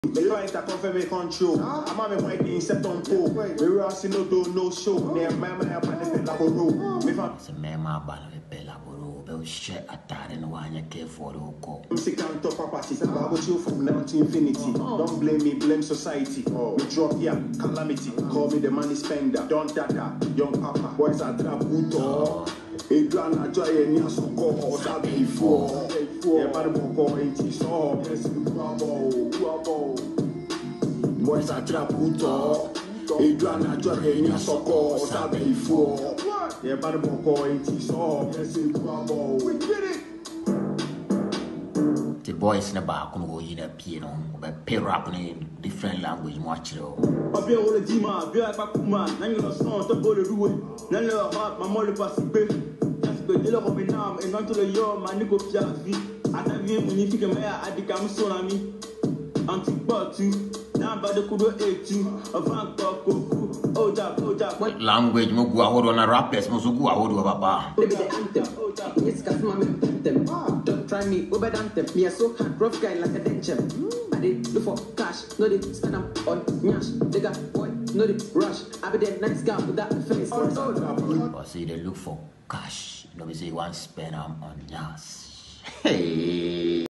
The clients that confirm me control. I'm on my way in September. We were asking no do no show. Near my man up and the laboro. It's a man, my ban of a laboro. They'll share a tire and one you care for the call. I'm sick on top of parties. I'm about you from now to infinity. Don't blame me, blame society. We drop here, calamity. Call me the money spender. Don't data, young papa. Boys are trap good. Adriana Joy and Yasuko or Sabi for. Yeah, but Boko 80 so. Boys are trap good. Adriana Joy and Yasuko or Sabi for. Yeah, but Boko 80 so. We did it. The boys in the back can go in a piano, but pair up in different language, watch it all. I'll be all the Dima, be like Bakuma, Nanglo Son, to go to do it. None of heart, my mother pass it. Just go to the Nam and not to the Yo, my Nico Piazzi. I tell you, when you think a mayor, I become so on me. Until but two, now by the Kudo 82, a Frank Boko, oh, Jack. What language, Mugu, on a rappers, Muzugu, I would have a bar. Maybe the anthem. Yes, customer anthem. Don't try me, over anthem. Me a so hard, rough guy like a denture. I did look for cash, no they stand up on Nyash. They got boy, no they rush. I be that nice guy with that face. Or see they look for cash. No, we say one spend on Nyash. Hey.